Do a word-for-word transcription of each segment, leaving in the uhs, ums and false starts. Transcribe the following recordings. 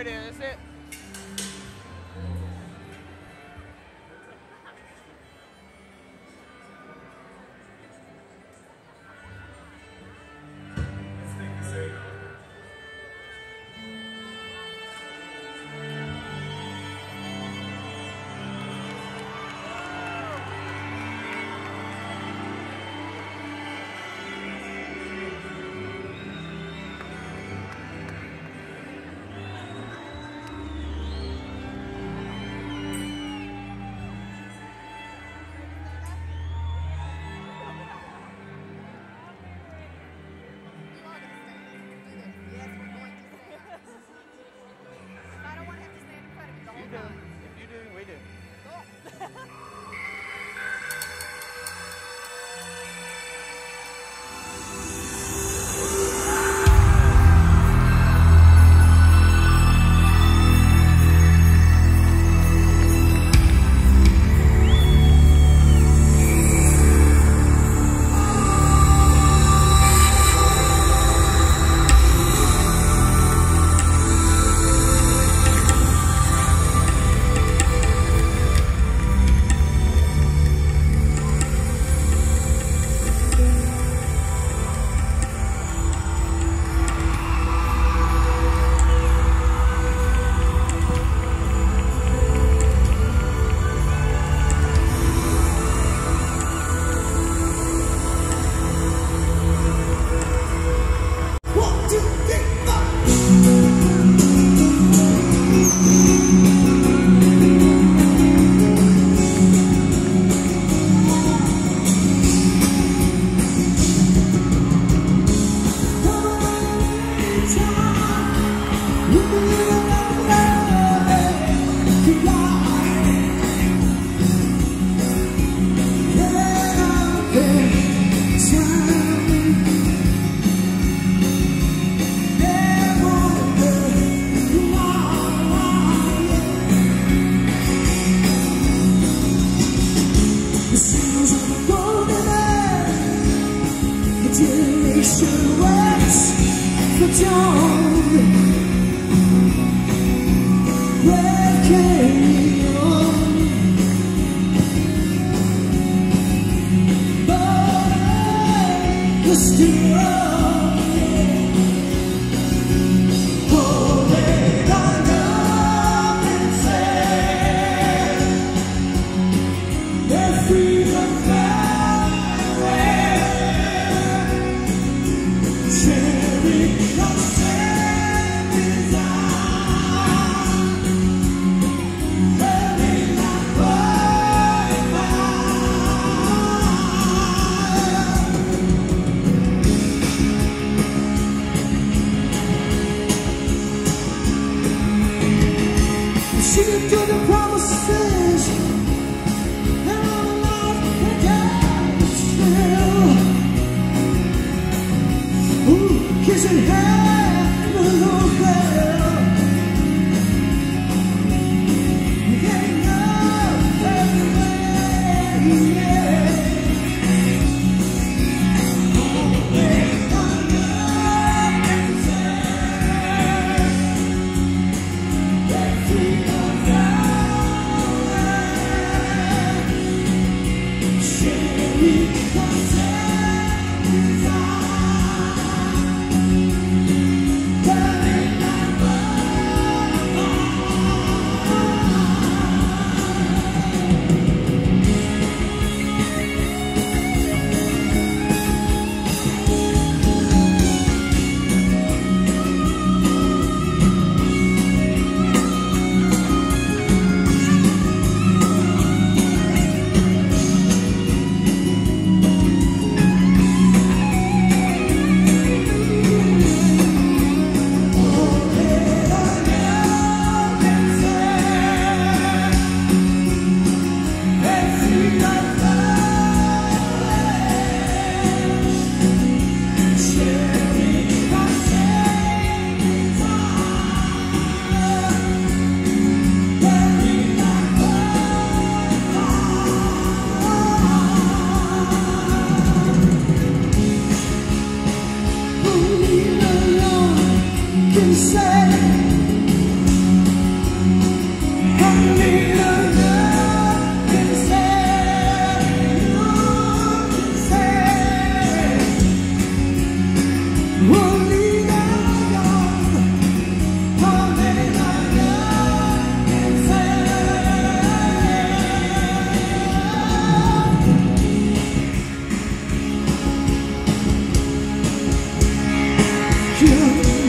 there. That's it.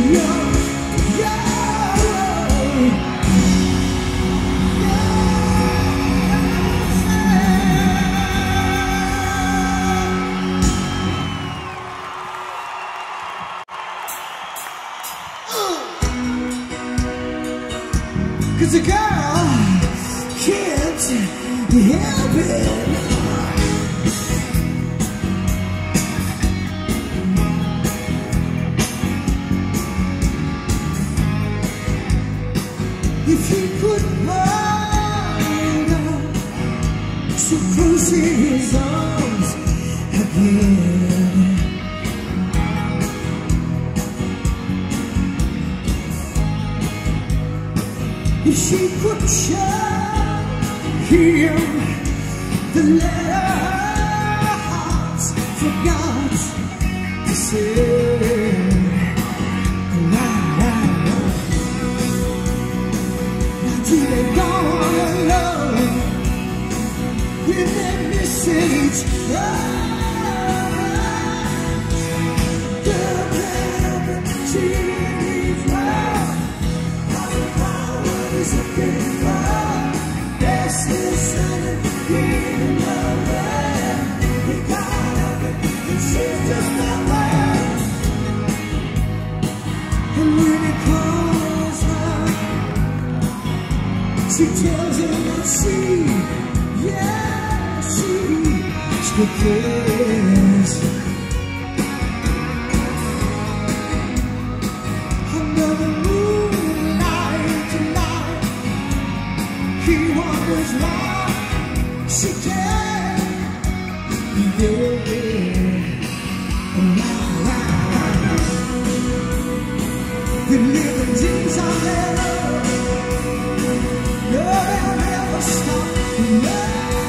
'Cause a girl can't help it. If he could hold her so close in his arms again, if she could show him the letter her heart forgot to say. Now they gone alone with that message. Girl can't help it, she needs love. All the power is looking for. Restless and in love. He can't help it, and she's just not there. And when he calls her, she tells him that she, yeah, she still cares. Under the moonlight tonight, he wonders why she can't be there. And now, the living dreams are there. No, they'll never stop. No,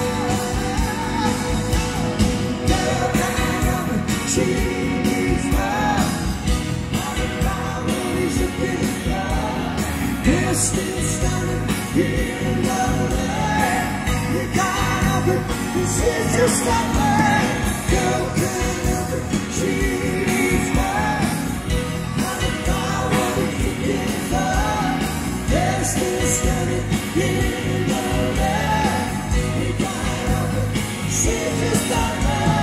girl can't help it, she needs love. All the power is looking for. They're still standing here in love. You can't help it, 'cause she's just not there. Girl can't help it, she needs love. All the power is looking for. They're still standing here in love. You can't help it, she's just not there.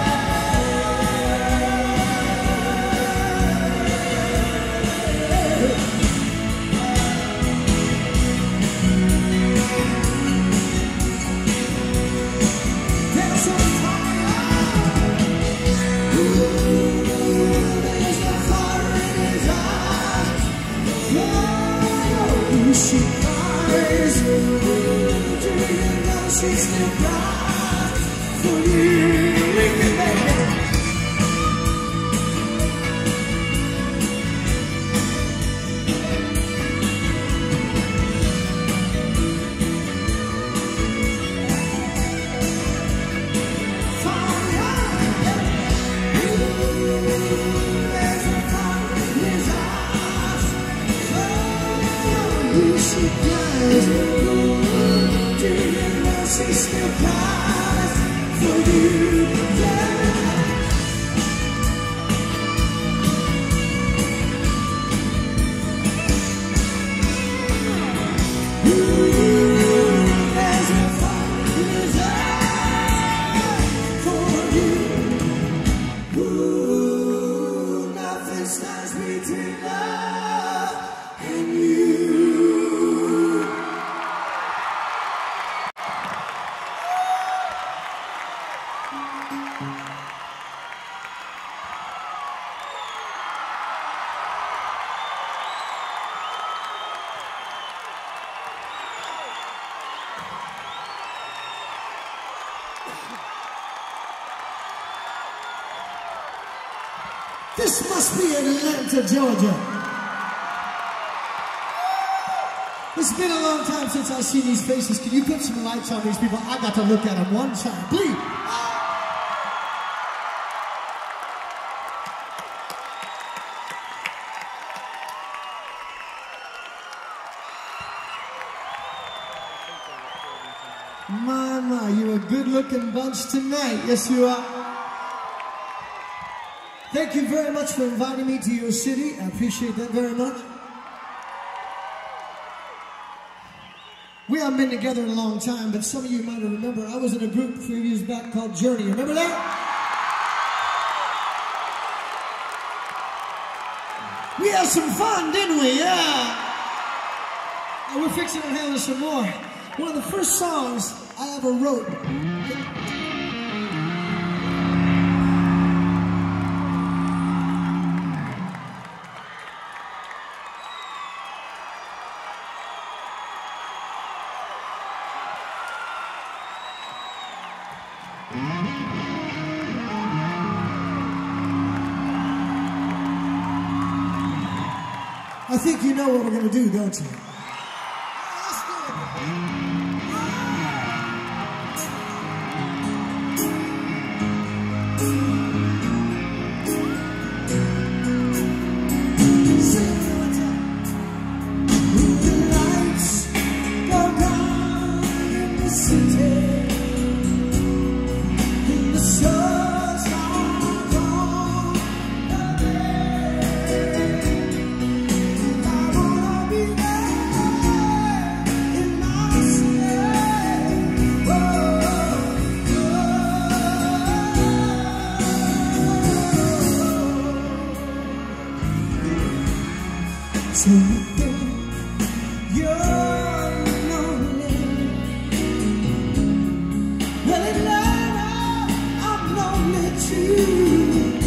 There's a fire. Ooh, there's a fire in his eyes. Oh, she cries. Ooh, do you know she still cries for you, baby? She cries, ooh, do you know she still cries for you, yeah. Ooh, there's no fire for you. Ooh, nothing stands between love and you. This must be Atlanta, Georgia. It's been a long time since I've seen these faces. Can you put some lights on these people? I got to look at them one time, please. My, my, you're a good-looking bunch tonight. Yes, you are. Thank you very much for inviting me to your city. I appreciate that very much. We haven't been together in a long time, but some of you might remember I was in a group a few years back called Journey. Remember that? We had some fun, didn't we? Yeah. And we're fixing to handle some more. One of the first songs I ever wrote. I think you know what we're going to do, don't you? So you're lonely. Well, Atlanta, I'm lonely too.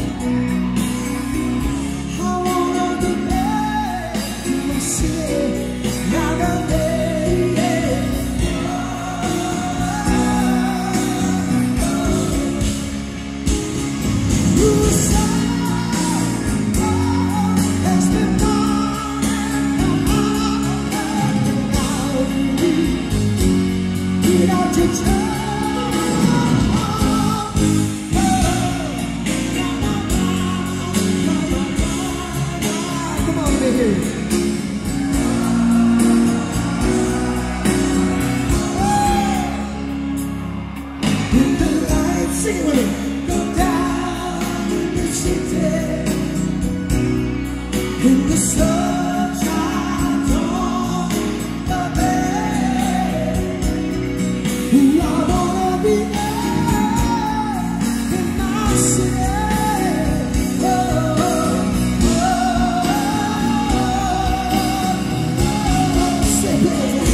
I wanna be back in my city, not a day. You say in the sunshine on the bay, I wanna be there in my city. Oh, oh, oh, say it.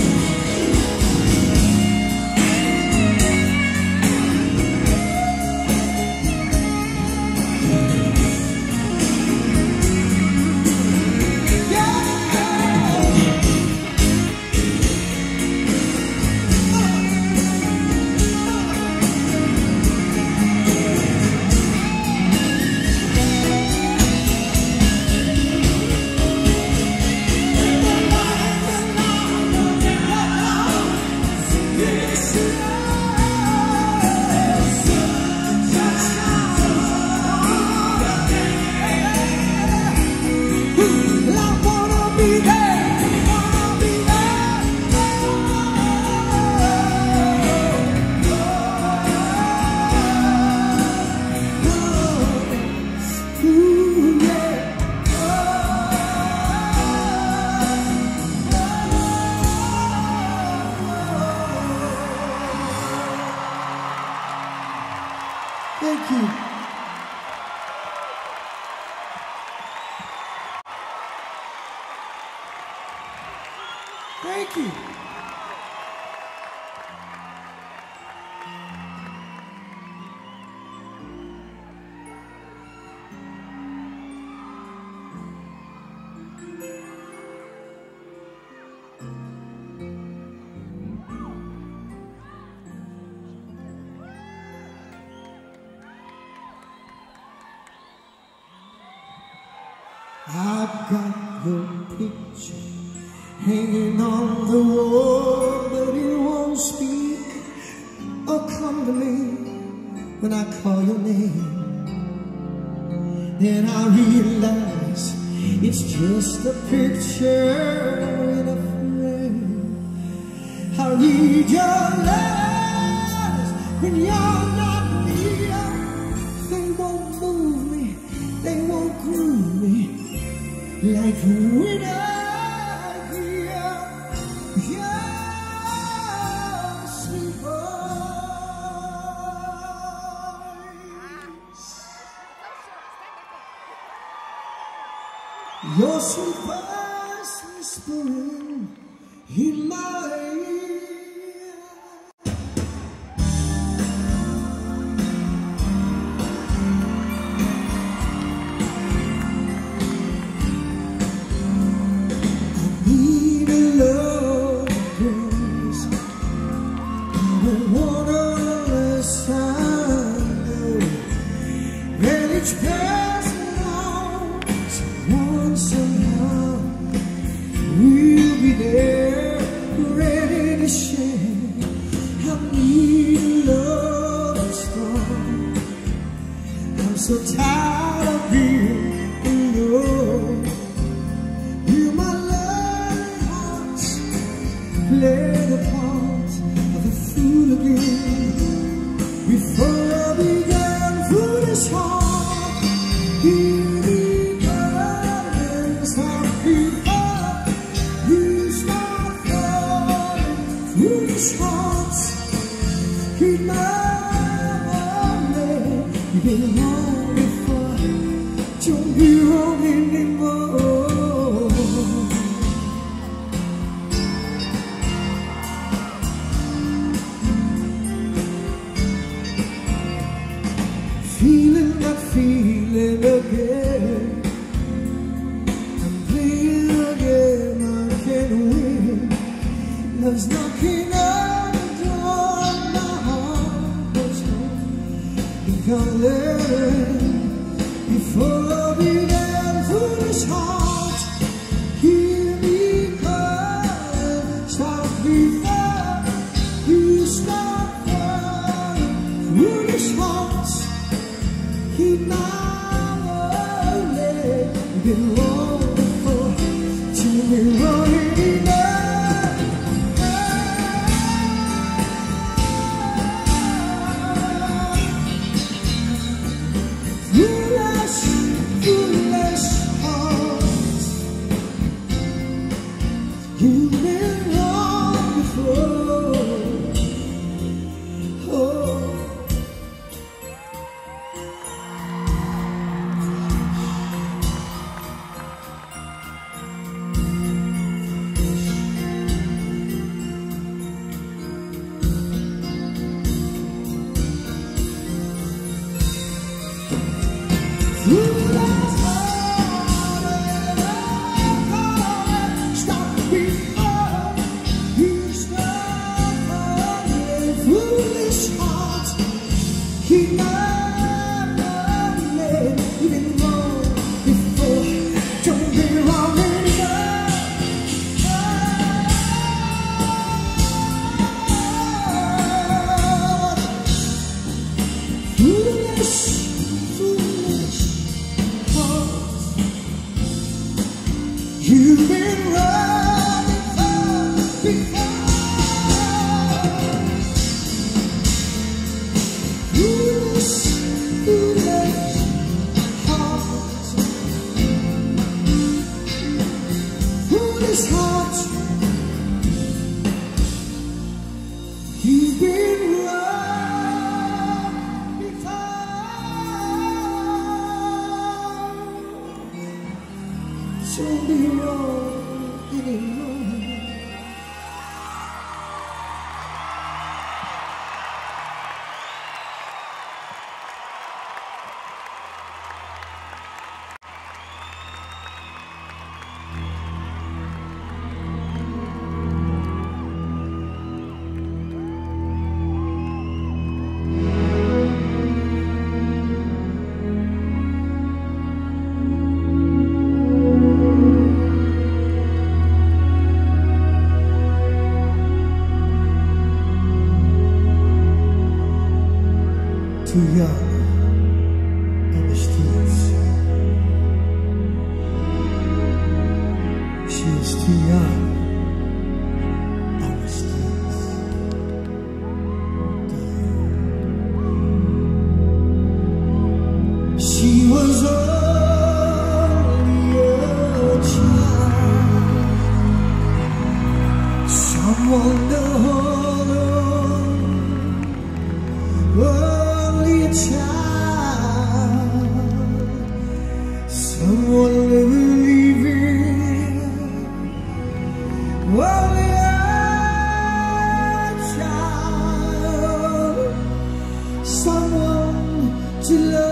Thank you. Thank you. I've got your picture hanging on the wall, but it won't speak or come to me when I call your name. Then I realize it's just a picture in a frame. I read your letters when you're not near. They won't move me, they like when I hear your sweet voice, your sweet voice whispering in my ear. Each passing on, someone somehow will be there, ready to share. I need love that's strong. I'm so tired of being alone. You, my loving hearts, play the part of a fool again. Before I began, foolish heart. Keep my money. You've been wrong before, don't be wrong anymore. Feeling that feeling again. I'm playing again, I can't win. Love's knocking on the door, my heart was home. Become living before we began, foolish heart. Hear me calling, stop before you start falling. Foolish hearts, keep my way. You've been wrong before, you've been wrong enough. You've been wrong before. Oh. Keep my money. You've been wrong before, don't be wrong anymore. Foolish, foolish heart. You've been wrong before. Foolish, foolish heart. Foolish heart. You've been wrong before. Don't be wrong anymore. Too young on the streets. She is too young on the streets. She was only a trying to hold on, only a child, someone to believe in, only a child, someone to love.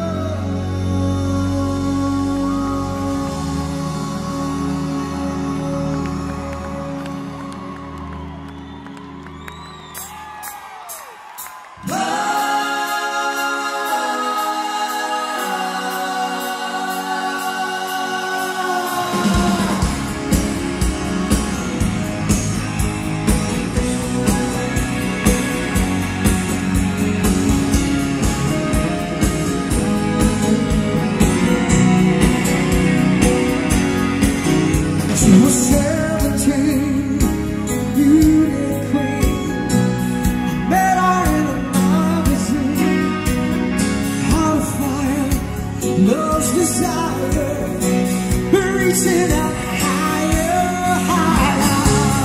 She was seventeen, beauty queen. I met her in a magazine. How to find love's desire, reaching out higher, higher.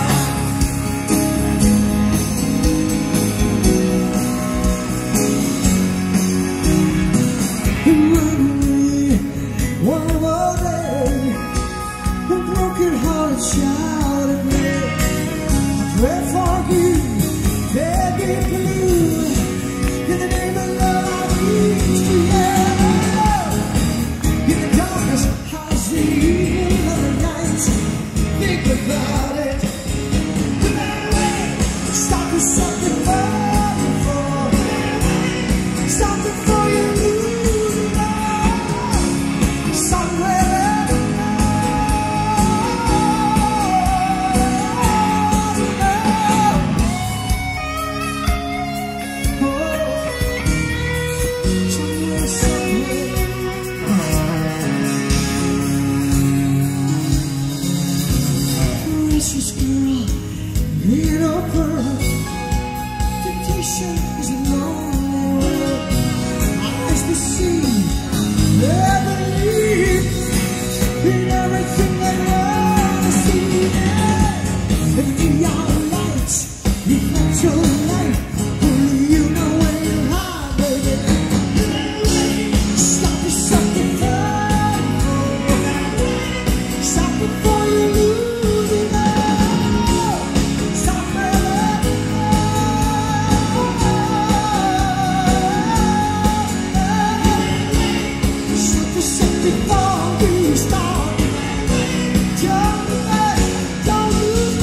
And when we one more day, a broken-hearted child of me, pray for you, beg and blue, in the name of love I reach to you. In the darkness, I see another night. Think about it. Stop for something for something for you. Somewhere temptation is a lonely world. Eyes to see, never leave in everything they want to see. If we are lights, reflect your light. Only you know where you are, baby. Stop yourself before, stop before you lose it all. Stop it. Before we start, don't let, don't lose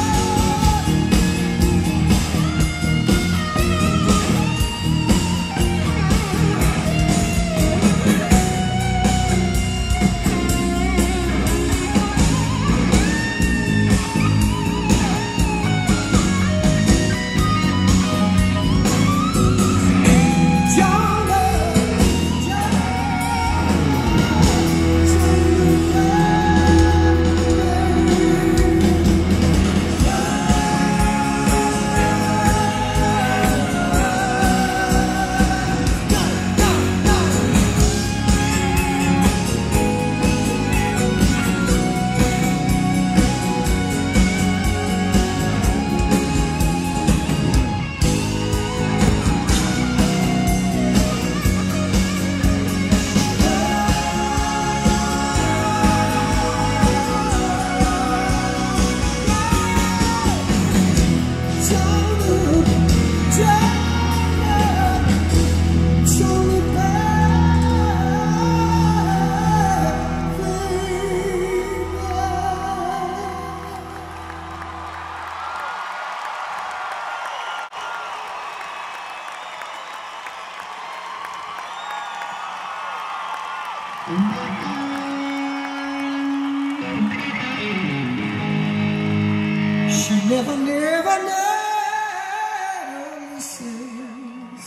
she never, never, never listens.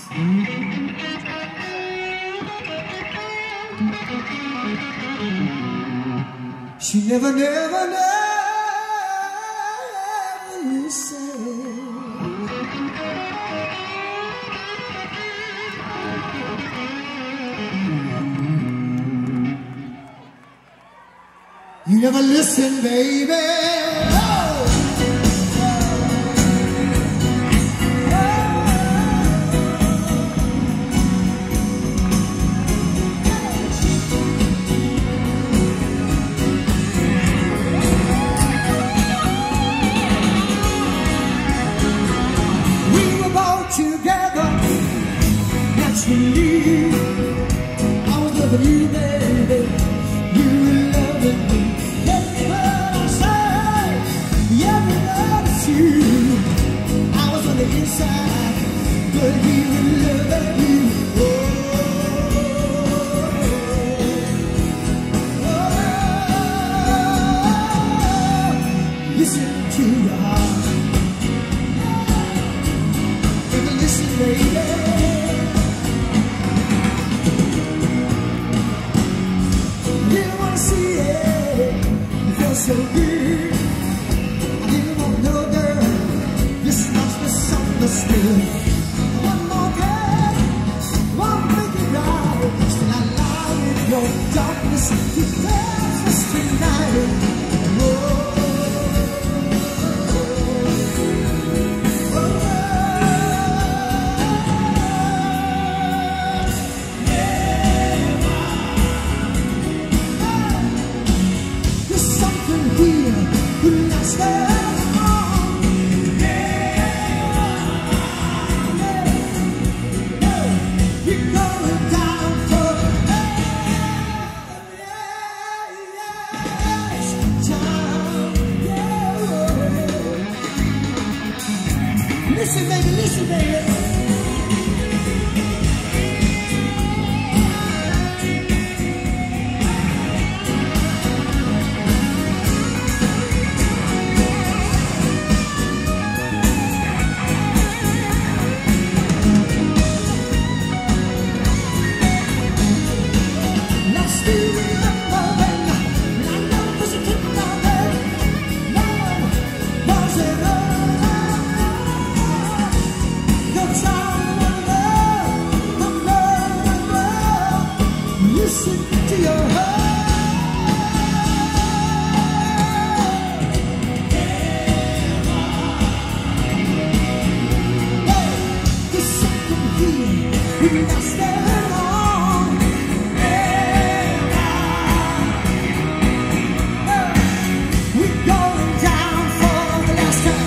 She never, never, never listens. You never listen, baby. Oh. the inside, but he will love you. Oh, oh, listen to your heart. If you listen, baby. So good, I didn't want no girl. This much misunderstood. One more girl, one make it right. Still I lie in your darkness. You dance us tonight. Oh, oh, oh, listen, baby, listen, baby. Listen to your heart. Hey, there's something here we not stand on. We're going down for the last time.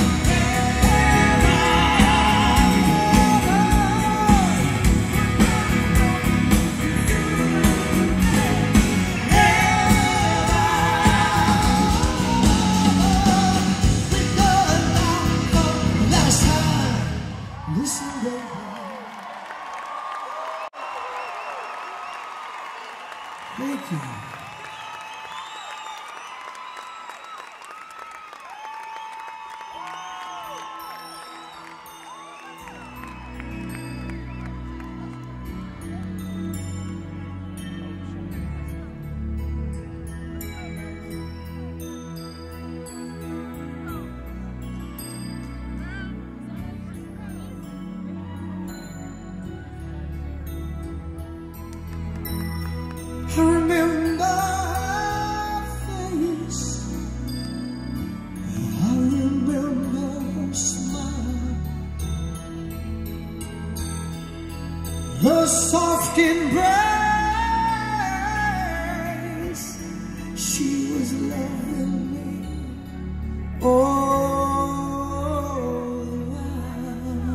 Listen, baby. Thank you. I remember her face, I remember her smile, her soft embrace. She was loving me all the while.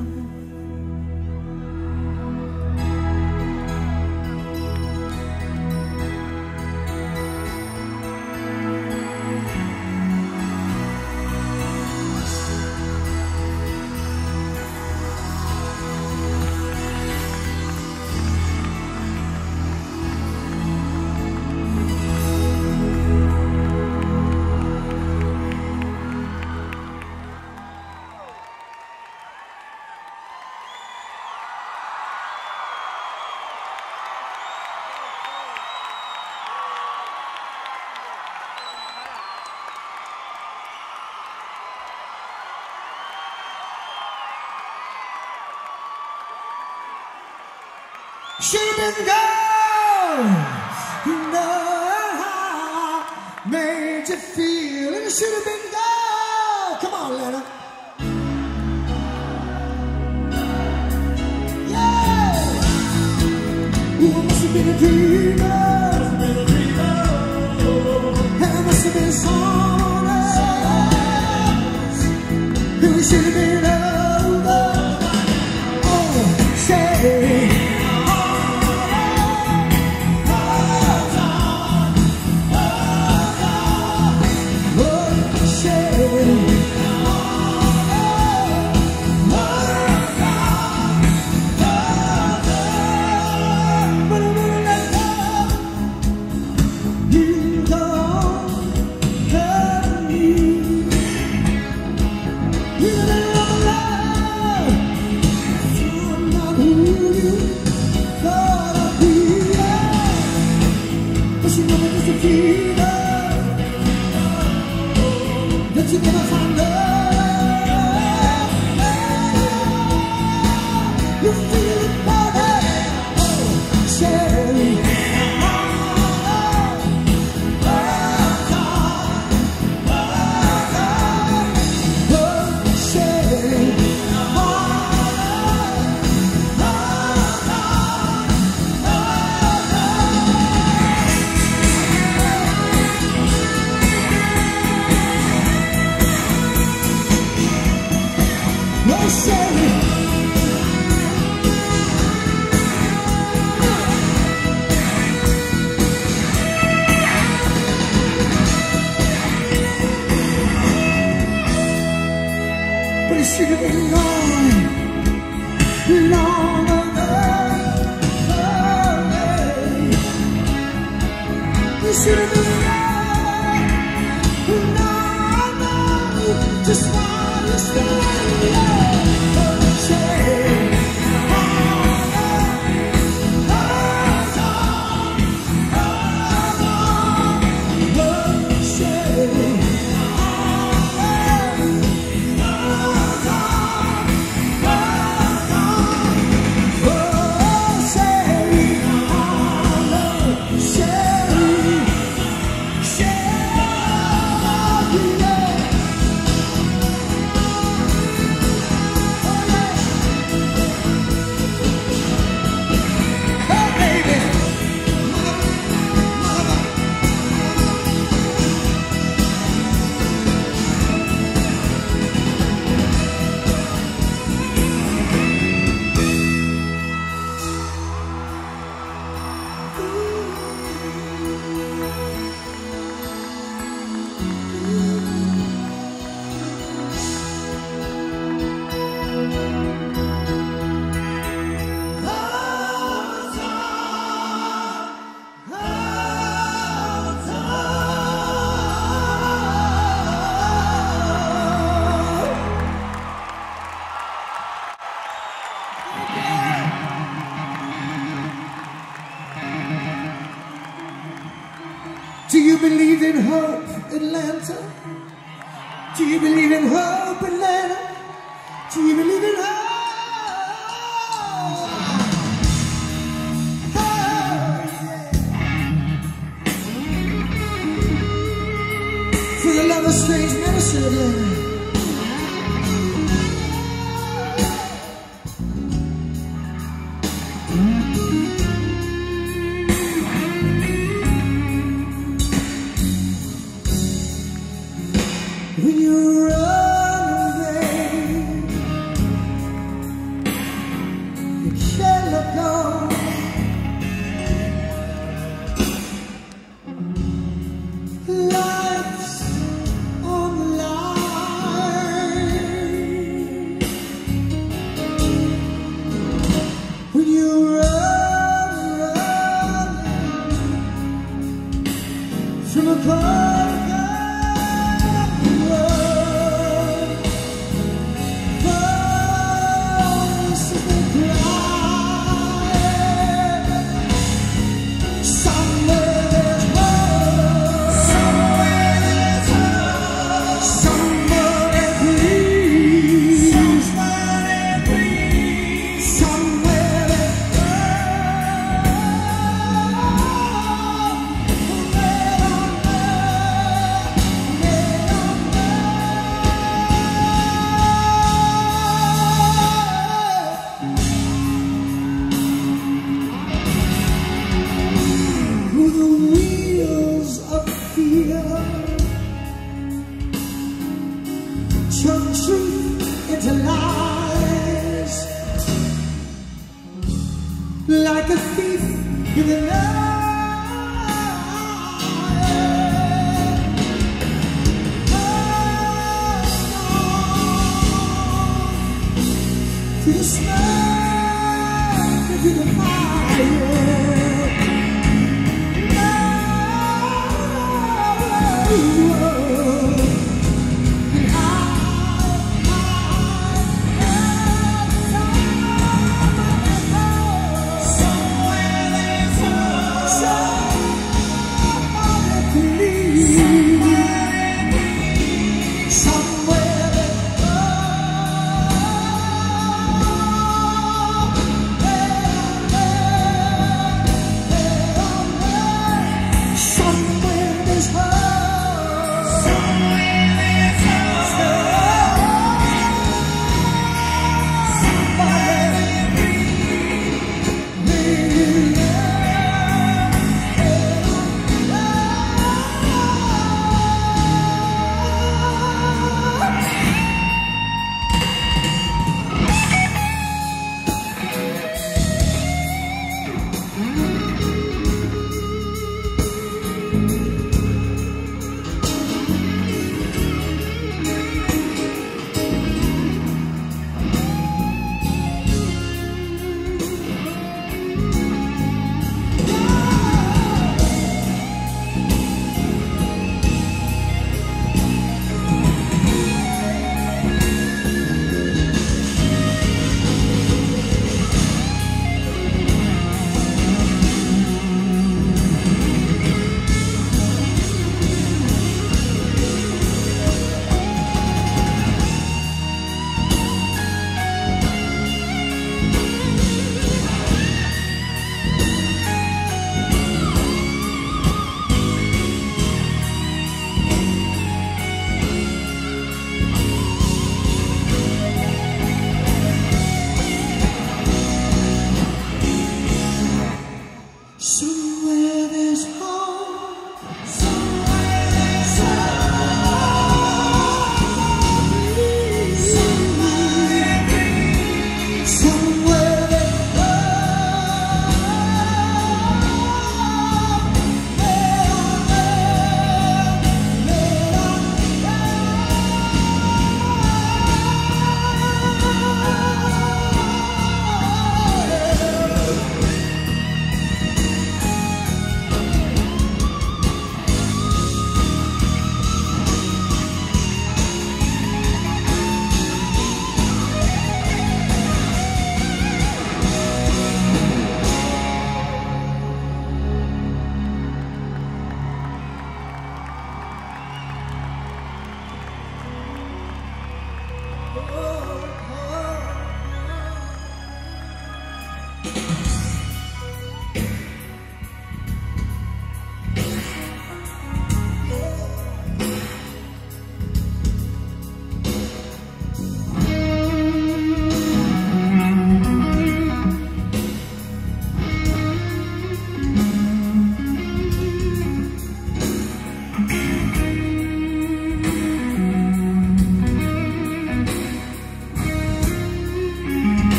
Should have been gone. You know how I made you feel, and it should have been gone. Come on, Leonard. Yeah. Ooh, it must have been a dream. And it must have been someone else. It should have been over. Oh, say. Oh, But it should have been long, long ago. It should have been long, long ago. Just what you said. Do you believe in hope, Atlanta? Do you believe in hope, Atlanta? Do you believe in hope? Oh, yeah. For the love of strange medicine, Atlanta. When you run away, you can't let go. Life's on the line. When you run, run from a broken turn truth into lies, like a thief in the night. Through the smoke, through the fire.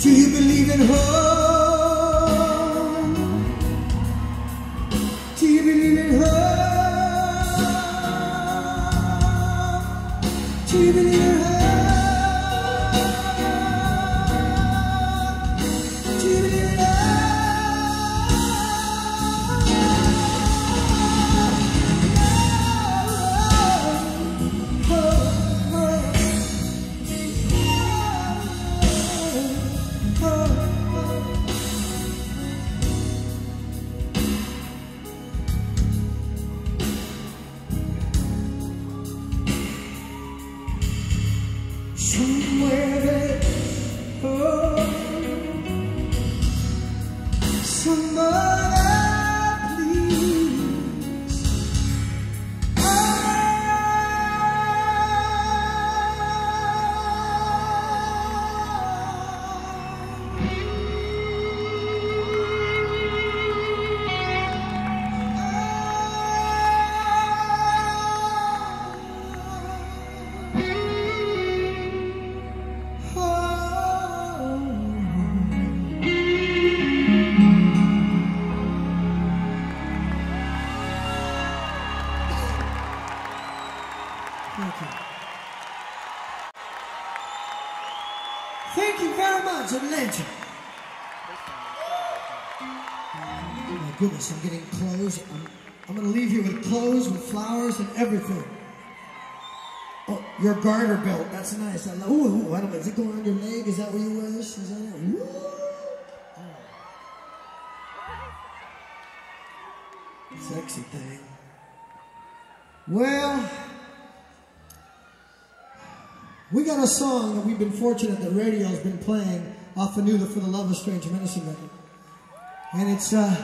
Do you believe in hope? Do you believe in hope? Do you believe in hope? Do you believe in hope? Somewhere there's hope. Somebody please. Thank you. Thank you very much, Atlanta. Oh my goodness, I'm getting clothes. I'm, I'm going to leave you with clothes, with flowers, and everything. Oh, your garter belt. That's nice. I love. Ooh, wait a minute. Is it going on your leg? Is that where you wear this? Is that it? Ooh. Oh. Sexy thing. Well, we got a song that we've been fortunate that radio's been playing off the new For the Love of Strange Medicine record. And it's, uh,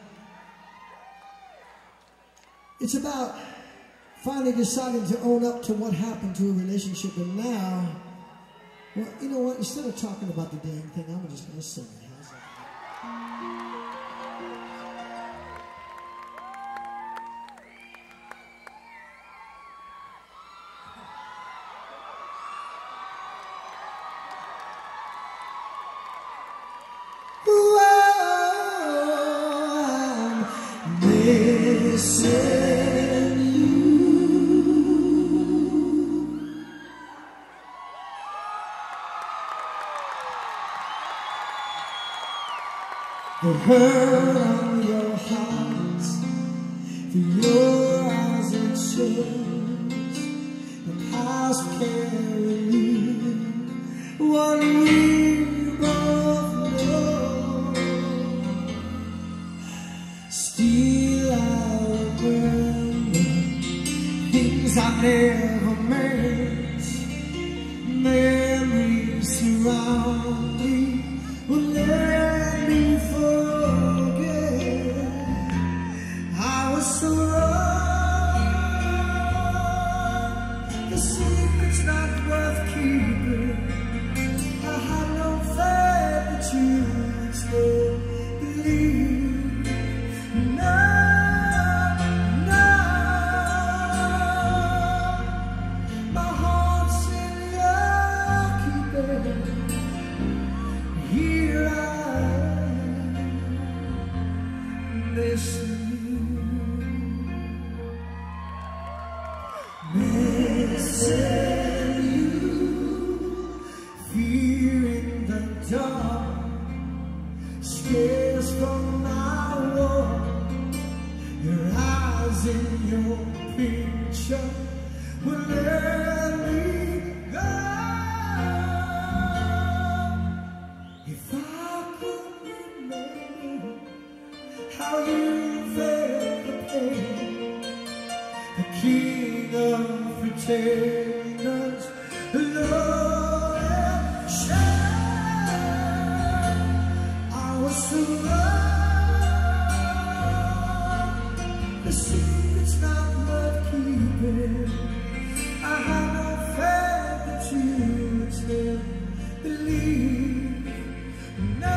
it's about finally deciding to own up to what happened to a relationship. And now, well, you know what? Instead of talking about the damn thing, I'm just going to sing it. How's that? Missing you. The hurt on your heart, for your eyes it shows, the past carrying you, what we both know. Still I remember things I never meant. Memories surround me, will let me forget. I was so wrong. The secret's not worth keeping. I had no faith that you would still believe. No. Missing you, fear in the dark, scares from my wall, your eyes in your picture will let me go. If I could remember how you felt the pain, the king of pretenders, love and shame. I was so wrong. The secret's not worth keeping. I had no faith that you would still believe. No.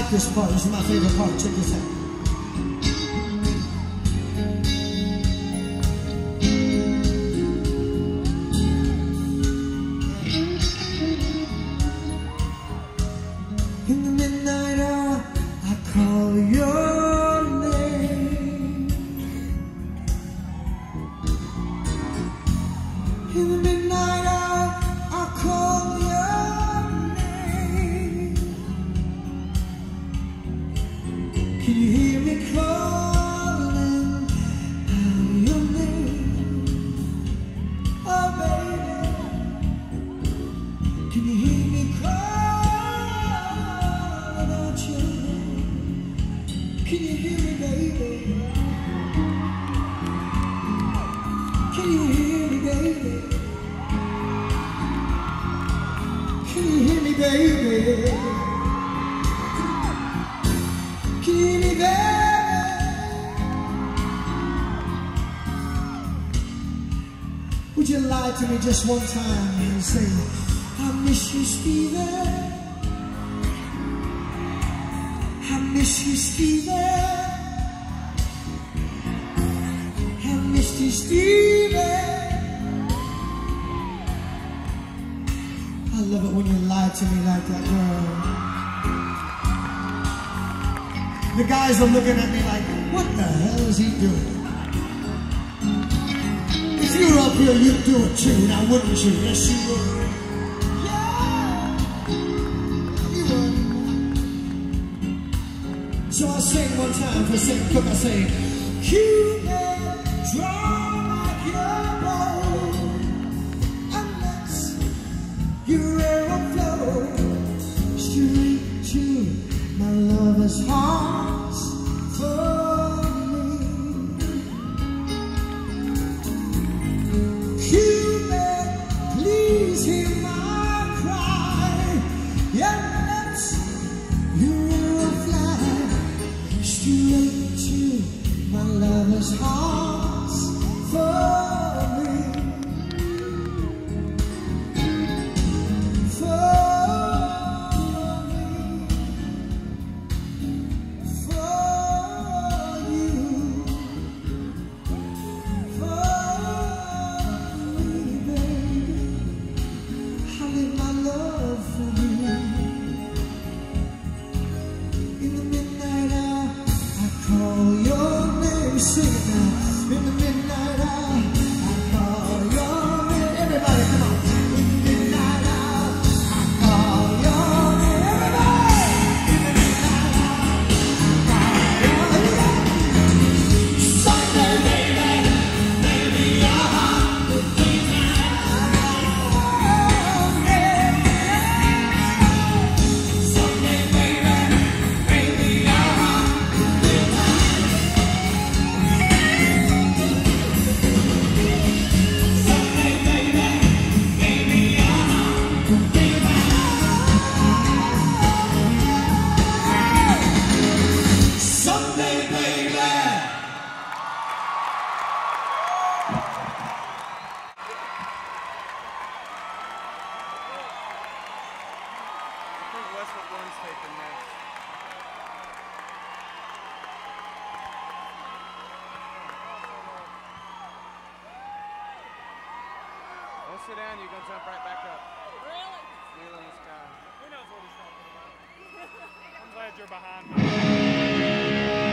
like this part. This is my favorite part. Check this out. In the midnight hour, I call your name. In the midnight hour, I call your name. Can you hear me calling out your name? Oh, baby, can you hear me calling? Can you hear me, baby? Can you hear me, baby? Can you hear me, baby? Can you hear me, baby? Would you lie to me just one time and say, I miss you, Stevie? I miss you, Stevie. I miss you, Stevie. I love it when you lie to me like that, girl. The guys are looking at me like, what the hell is he doing? If you were up here, you'd do it too, now wouldn't you? Yes, you would. So I sing one time for Saint Cook, I say, you may draw like your bow, unless you ever flow straight to my lover's heart for me. You may please hear my cry, unless you ever fly straight to my lover's heart for me, for me, for you, for me, baby. I live my love for you. In the midnight hour, call your name, sing it now. In the midnight hour, I call your name. Everybody, come on. In the midnight hour, I call your name. Everybody. In the midnight hour, I call your name. Sunday, baby, baby, your heart will be Sunday, baby, baby, your heart will be Don't sit down, you're gonna jump right back up. Really? Wheel in the sky. Who knows what he's talking about? I'm glad you're behind me.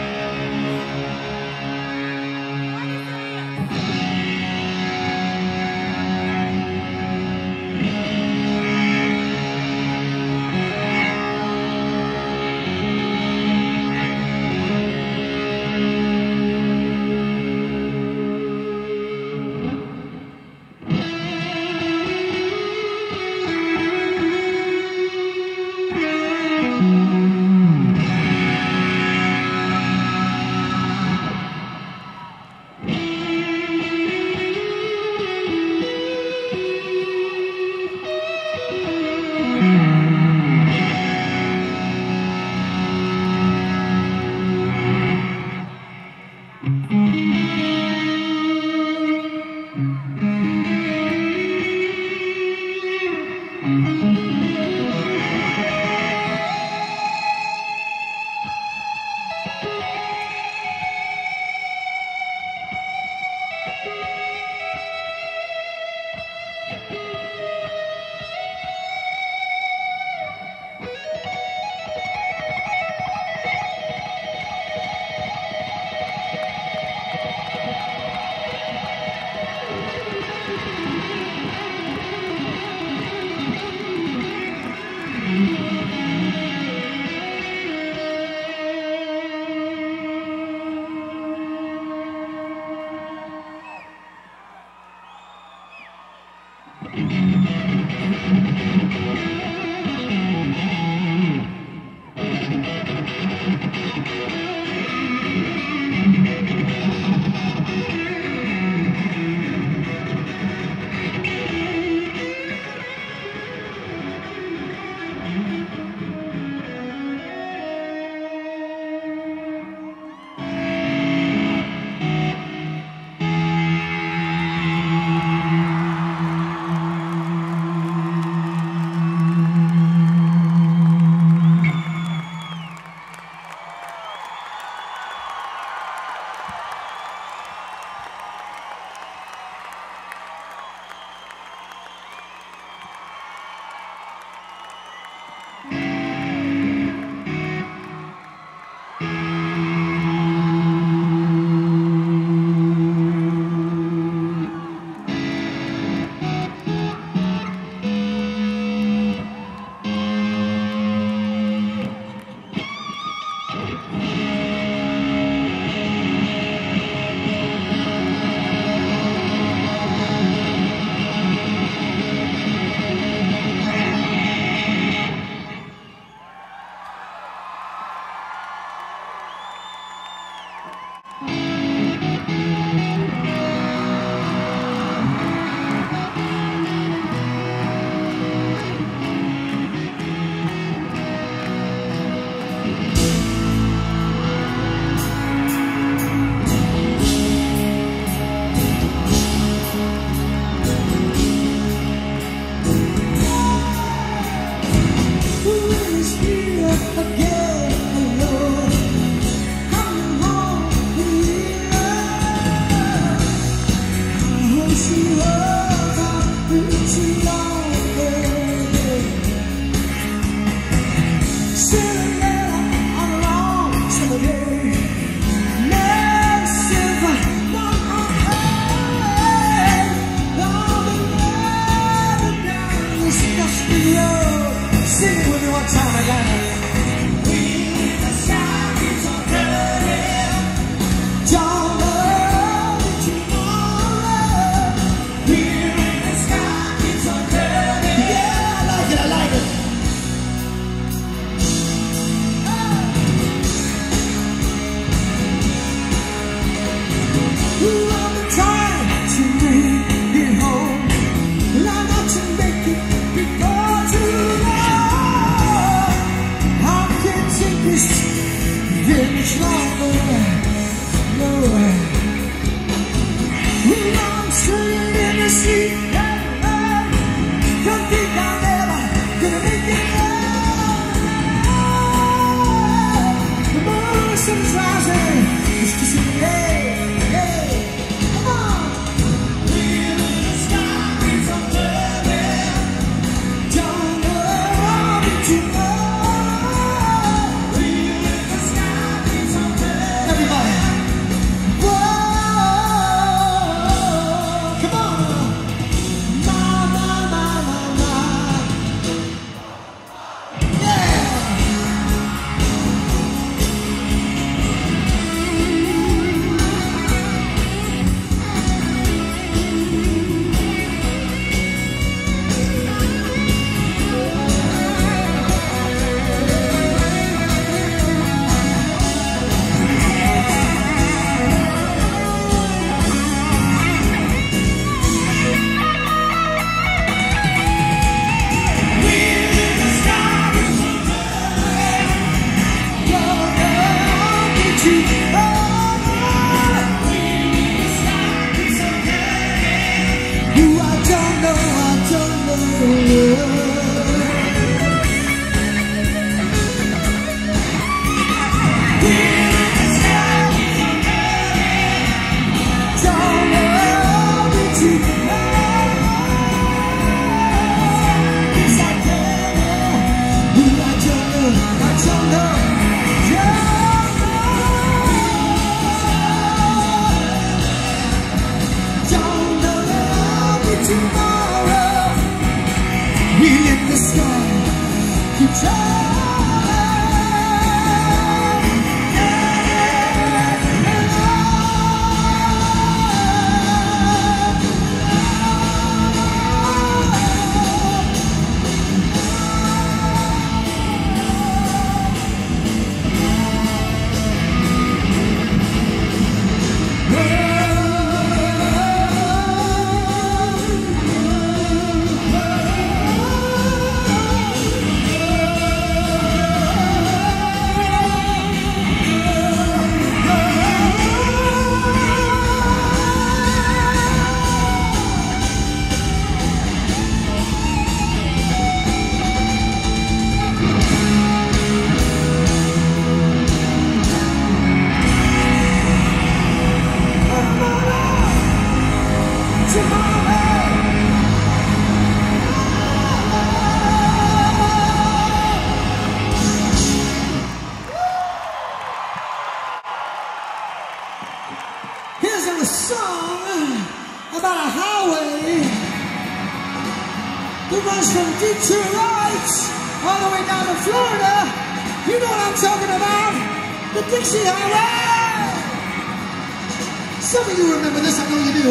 who runs from Detroit all the way down to Florida. You know what I'm talking about, the Dixie Highway. Some of you remember this, I know you do.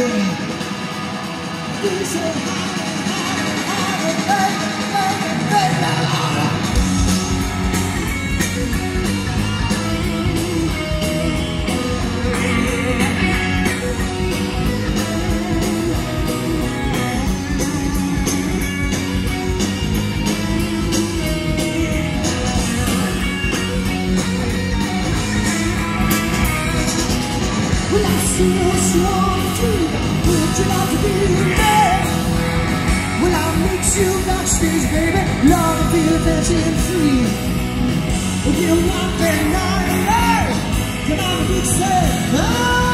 Dixie Highway, baby, baby, baby. Well, I see what you want to do. Would you like to be there? Well, I'll meet you backstage, baby. Love to feel dancing free. If you want that night away, come on, big say, oh,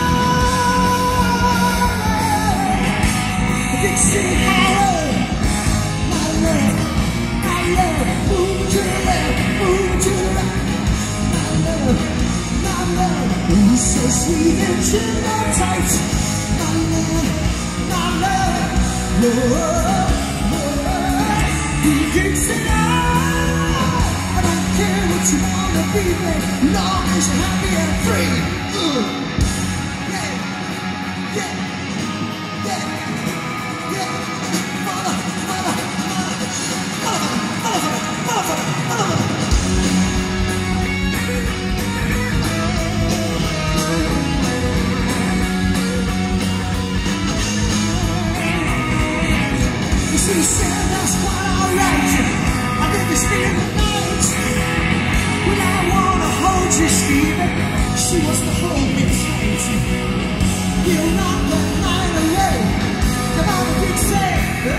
Dixie Highway, my love, my love, move to the left, move to the right, my love, my love, oh, so sweet and gentle tight, my love, my love, oh, oh, oh, Dixie Highway. I don't care what you wanna be, baby, long as you're happy and free. Uh, yeah, yeah, yeah, yeah. Mother, mother, mother, mother, mother, mother, mother. You see, Sarah, that's quite alright. I think it's still the night. When I wanna hold you, Stevie, she wants to hold me tight. You'll not that night away. Come on, big say,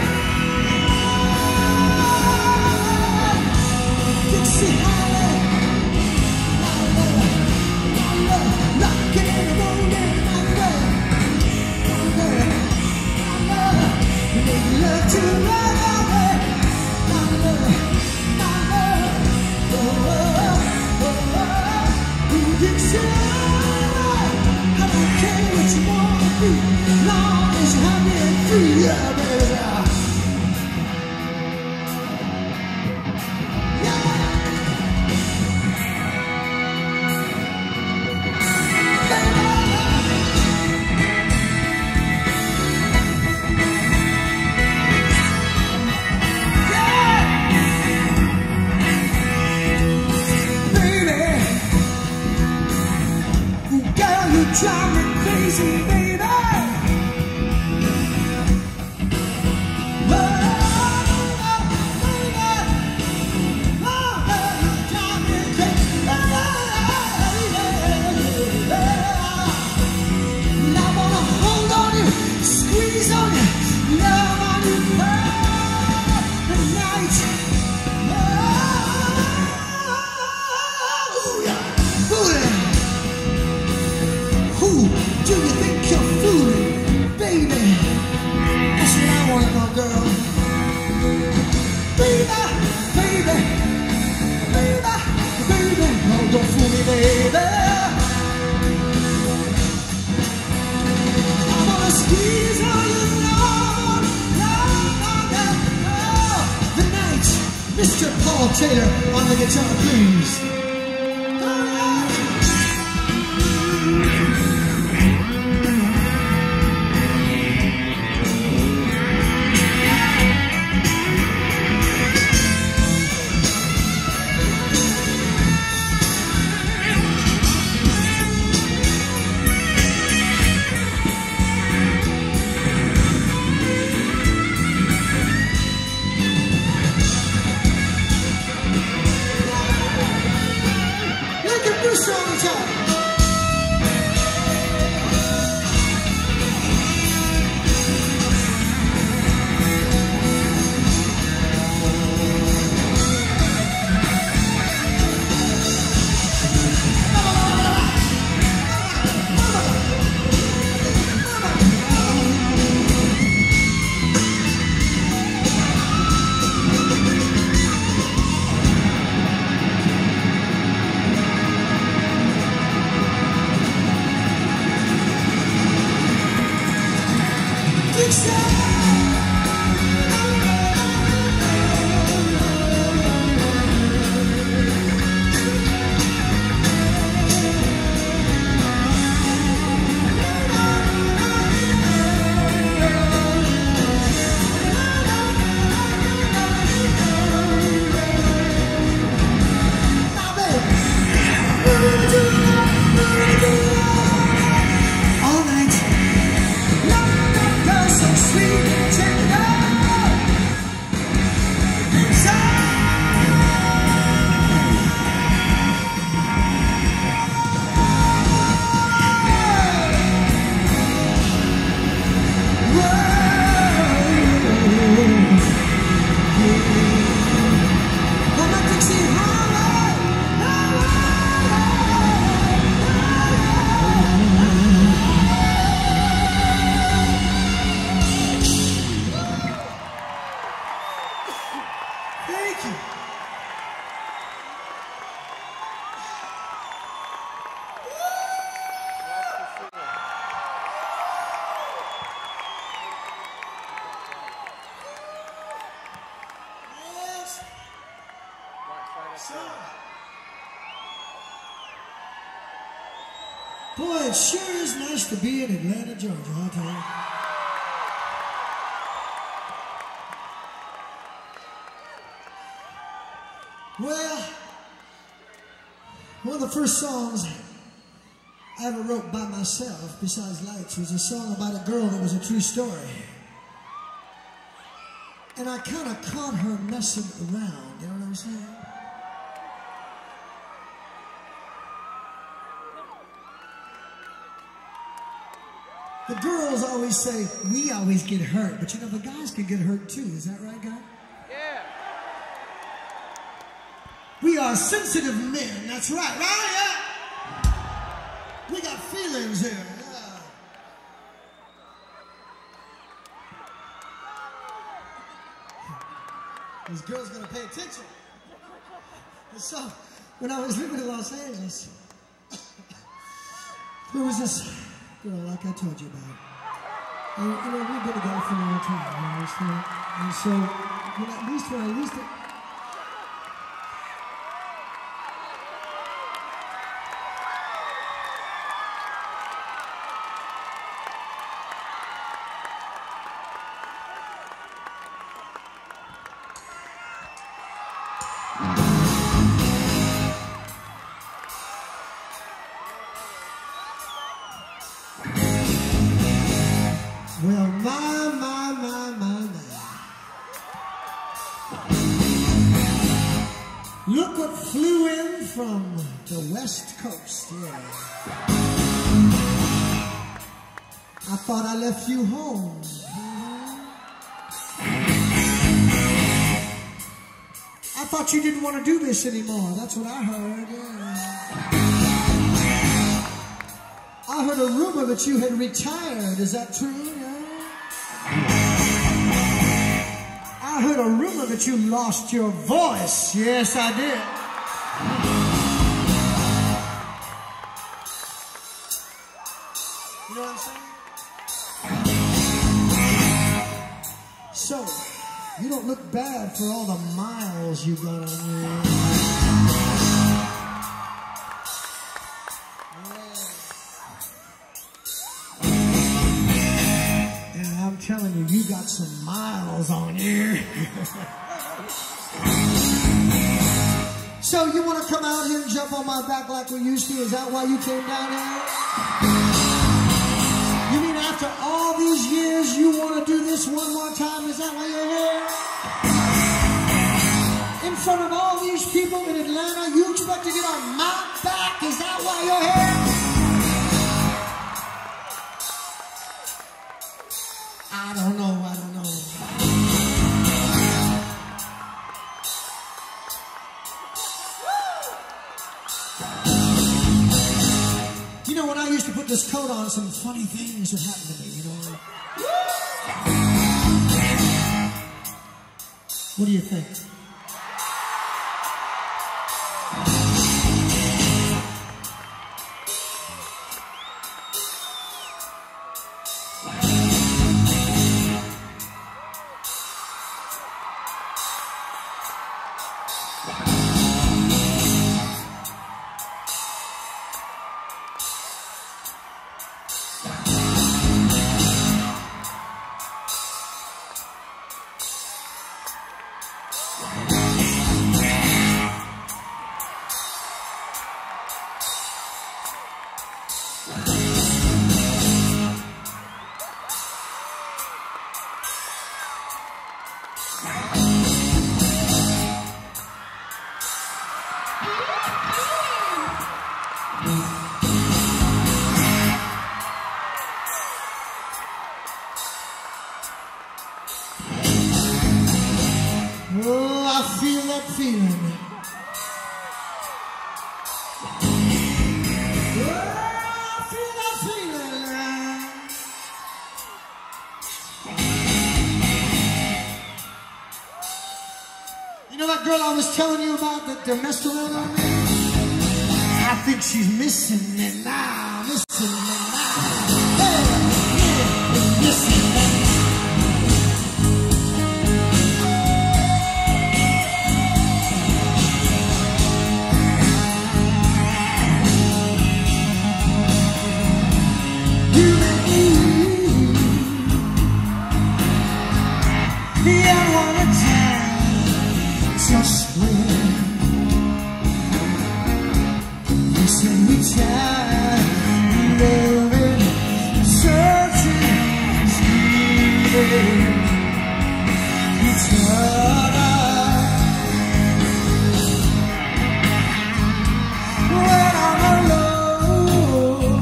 oh, Dixie Highway, my love, my love, knocking in the road every night away. My love, my love, you make love to love away. My love, my love, oh, oh, oh, oh, Dixie Highway. I don't care what you wanna be, long as you're happy and free, yeah, baby. Drive me crazy, baby. Oh, oh, baby. Oh, you drive me crazy. Oh, and I wanna hold on you, squeeze on you, love on you, oh, the night. Oh, yeah. Ooh, yeah. Who do you think you're fooling, baby? That's what I want, my girl. Baby, baby, baby, baby, oh, don't fool me, baby. I'm gonna squeeze all you love, love, love, love. The night, Mister Paul Taylor on the guitar, please. Thank you. Yes. Sure. Boy, it sure is nice to be in Atlanta, Georgia, I'll tell you. Well, one of the first songs I ever wrote by myself, besides Lights, was a song about a girl that was a true story. And I kind of caught her messing around, you know what I'm saying? The girls always say, we always get hurt, but you know, the guys can get hurt too. Is that right, guy? Yeah. We are sensitive men, that's right, right? Yeah. We got feelings here, yeah. These girls gotta pay attention. And so, when I was living in Los Angeles, there was this girl, like I told you about. And, you know, we've been together for a long time, you understand? And so, you know, at least when I used to... Well, my, my, my, my, my. Look what flew in from the West Coast, yeah. I thought I left you home. I thought you didn't want to do this anymore. That's what I heard, yeah. I heard a rumor that you had retired. Is that true? Yeah. I heard a rumor that you lost your voice. Yes, I did. You know what I'm saying? So, you don't look bad for all the miles you got on you. I'm telling you, you got some miles on you. So you want to come out here and jump on my back like we used to? Is that why you came down here? You mean after all these years you want to do this one more time? Is that why you're here? In front of all these people in Atlanta, you expect to get on my back? Is that why you're here? I don't know, I don't know. You know, when I used to put this coat on, some funny things would happen to me, you know. What do you think? Oh, I feel that feeling. Oh, I feel that feeling. You You know that girl I was telling you about that that messed around on me? I think she's missing me now, missing me now. Hey, yeah, missing me now. You and me, yeah, one time, just when we said we tried loving, searching, stealing each other. When I'm alone,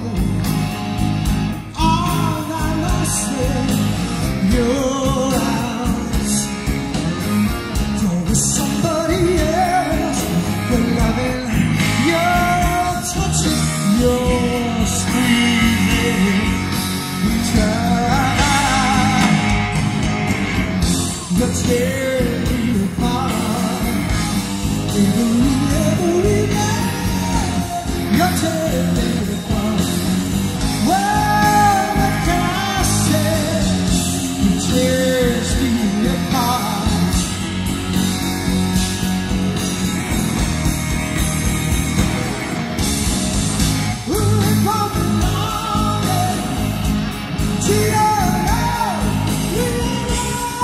all I lost in your eyes. There was somebody else, the loving, your touching, your squeezing each other. You tear me apart every, every day. You tear me apart. Well, what can I say? You tears me apart. We're going lonely to your love. We're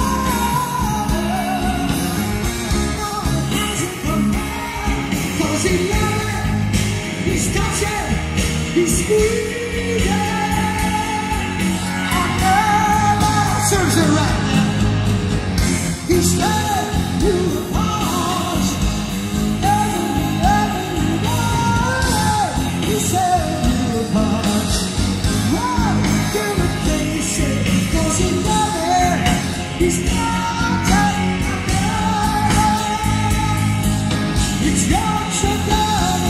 cause he loves it, he's touching, he's squeezing. I never serves it right now. He's tearing you apart. Every, every day, he's tearing you apart. Well, do the thing he said, cause he loves it, he's touching. It's your sugar.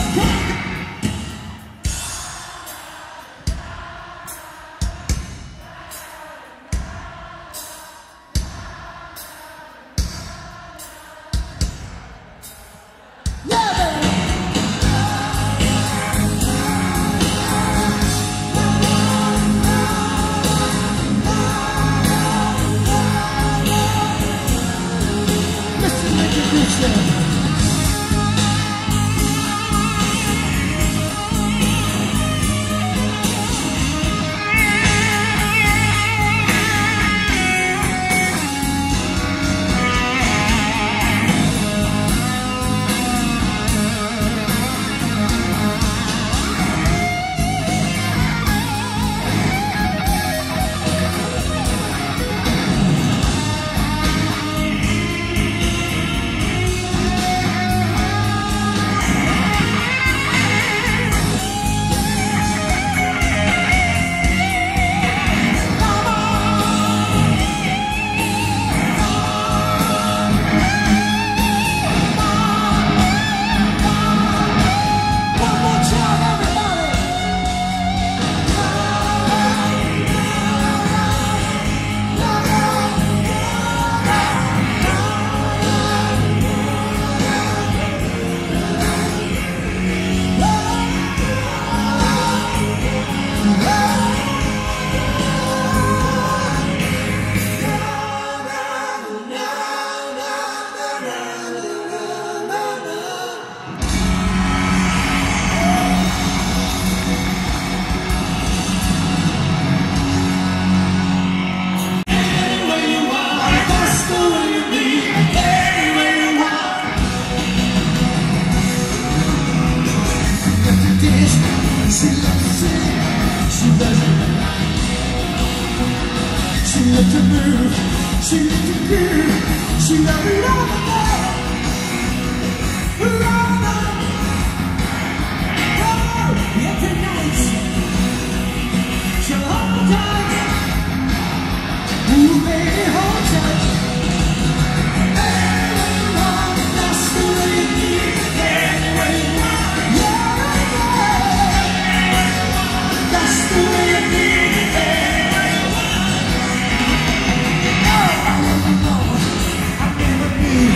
She loves it, she doesn't. She loves to move, she loves to groove, she loves it all the day. Oh, every night, she'll hold tight. Ooh, baby, hold tight. Everyone, that's the way you need it. Anyway, yeah, yeah. That's the way you need it. Anyway, oh, I never know, I never knew.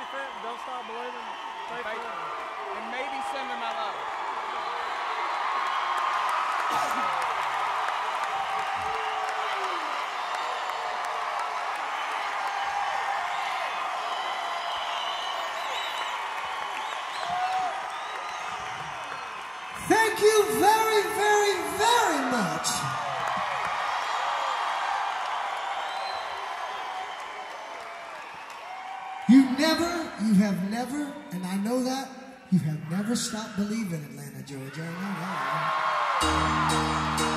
Crazy Fit, Don't Stop Believing, Faith Faith, Forever. and maybe Send Me My Love. Thank you very, very, very much. You never, you have never, and I know that, you have never stopped believing Atlanta, Georgia. I know that.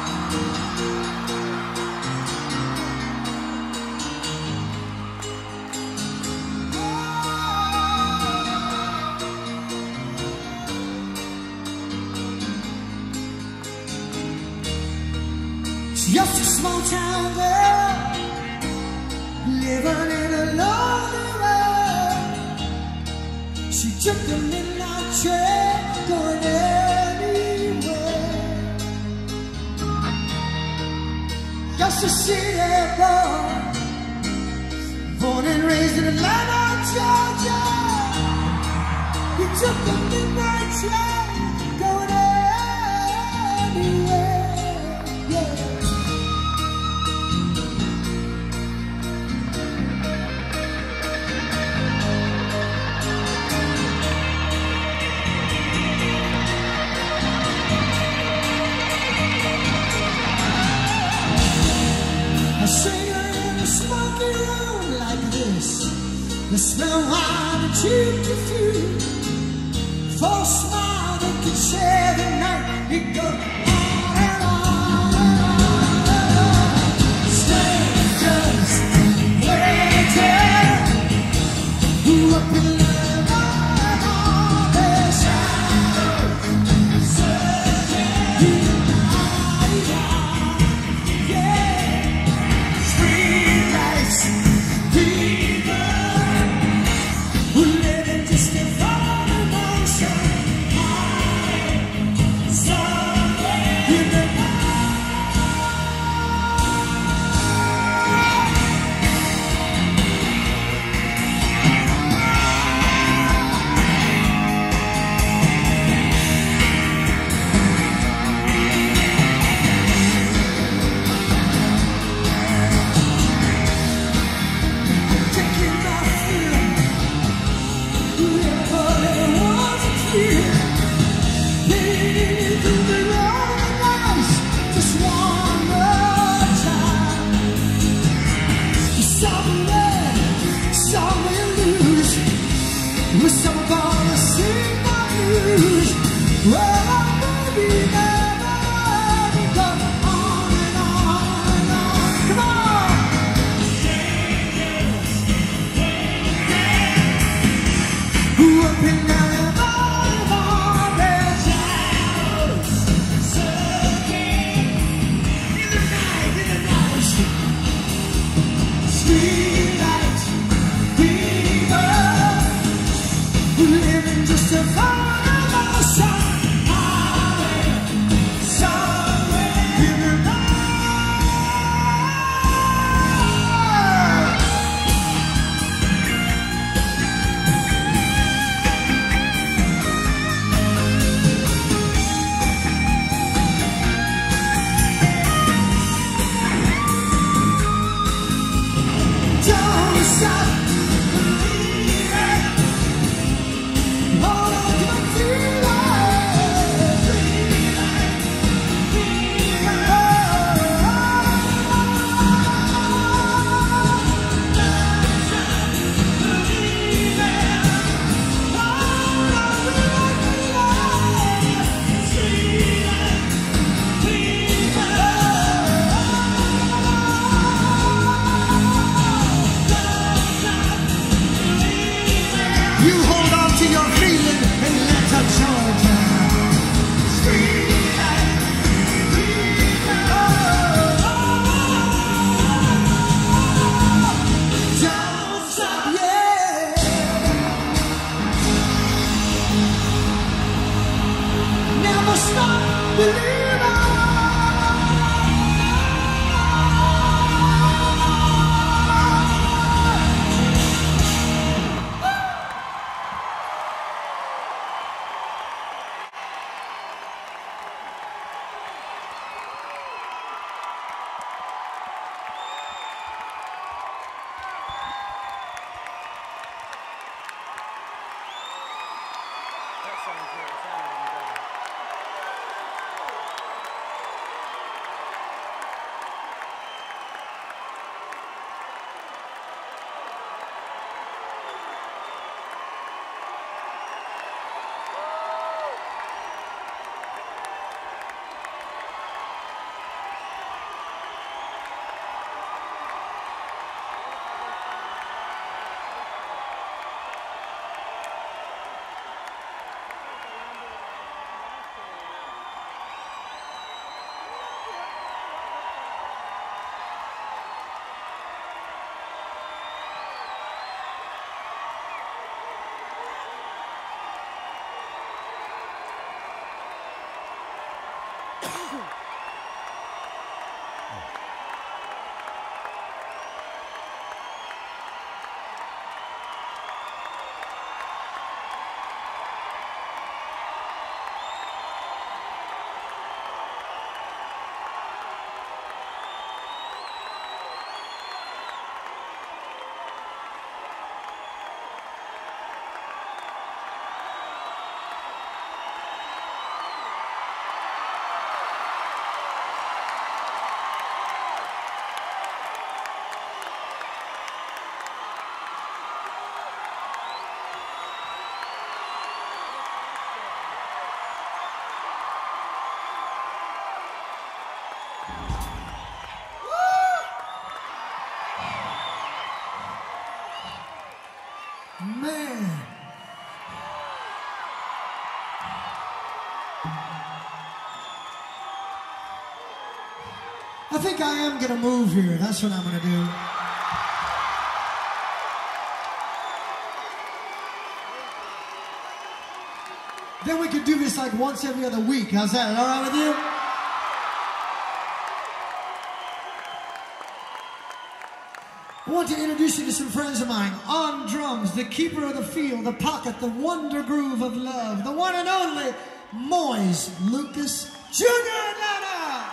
Just a small town girl living in a lonely world. She took the midnight train going anywhere. Just a city boy, born and raised in Atlanta, Georgia. He took the midnight train going anywhere. Yeah. A singer in a smoky room like this, the smell of wine and cheap perfume. For a smile that could share the night, it goes on and on and on and on. Strangers waiting, who up in love on their shadows, searching in the night, yeah. We're gonna sing the blues. Well, baby, never go on and on and on. Come on. Who up and down the bottom their shadows, surfing in the night, in the night. Street lights, fever. Living just a far outside, somewhere in the don't stop believing. Hold on to my feelings. Don't stop Man. I think I am gonna move here. That's what I'm gonna do. Then we could do this like once every other week. How's that? All right with you? I want to introduce you to some friends of mine. On drums, the keeper of the field, the pocket, the wonder groove of love, the one and only Moise Lucas Junior Atlanta.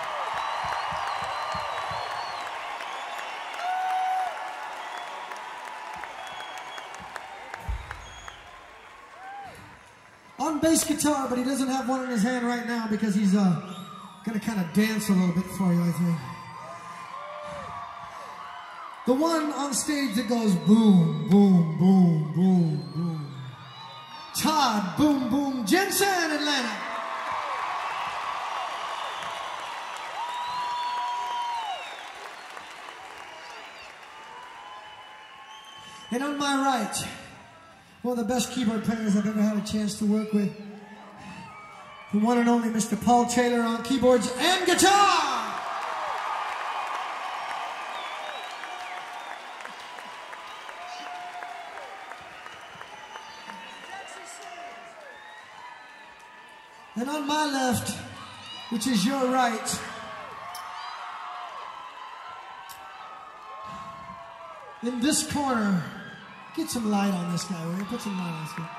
On bass guitar, but he doesn't have one in his hand right now because he's uh, gonna kind of dance a little bit for you, I think. The one on stage that goes boom, boom, boom, boom, boom. Todd Boom Boom Jensen, Atlanta. And on my right, one of the best keyboard players I've ever had a chance to work with, the one and only Mister Paul Taylor on keyboards and guitar. And on my left, which is your right, in this corner, get some light on this guy, will you? Put some light on this guy.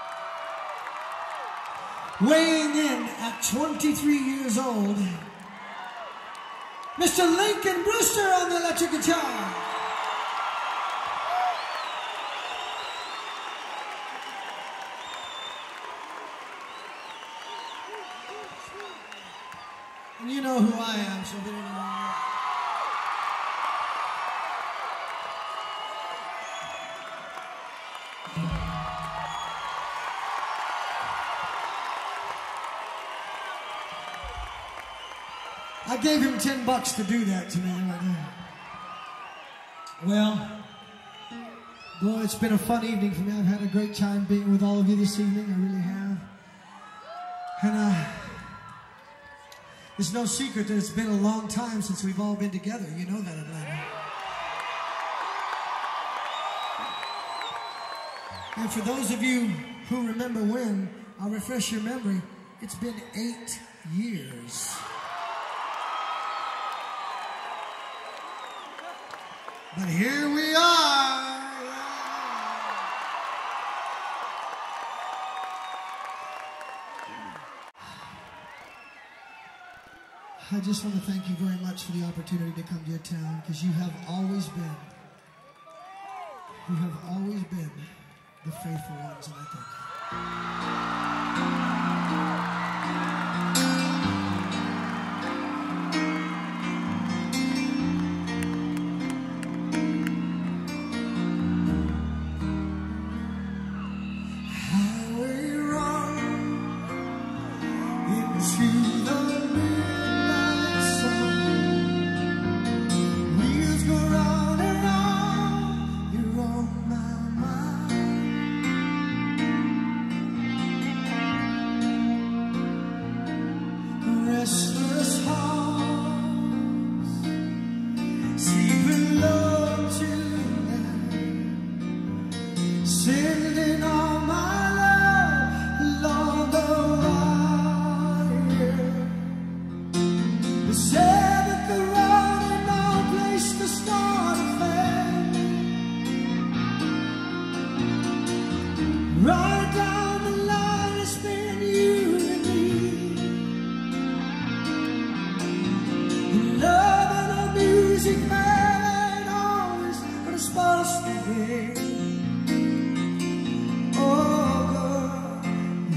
Weighing in at twenty-three years old, Mister Lincoln Brewster on the electric guitar. And you know who I am, so if you don't know. I gave him ten bucks to do that to me right now. Well, boy, it's been a fun evening for me. I've had a great time being with all of you this evening. I really have. And uh, it's no secret that it's been a long time since we've all been together. You know that, Atlanta. And for those of you who remember when, I'll refresh your memory. It's been eight years. But here we are. I just want to thank you very much for the opportunity to come to your town, because you have always been, you have always been the faithful ones, and I thank you.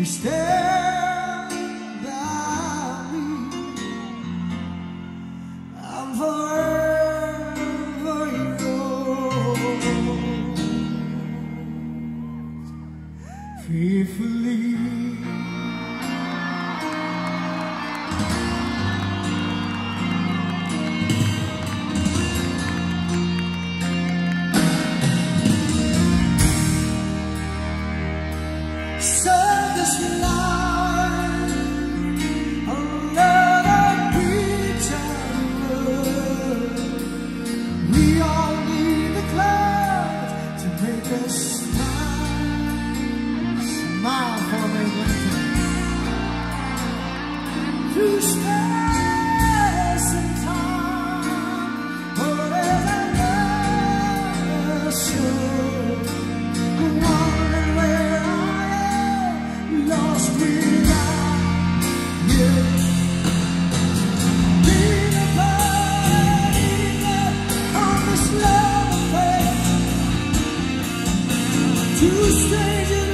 stand by me. I'm forever yours, faithfully. Circus line, another beat of love. We all need the clouds to make us smile. Smile for me, Lincoln. Through space and time, but as I never should, wondering where I lost without you. Being a believer on this love affair, two strangers.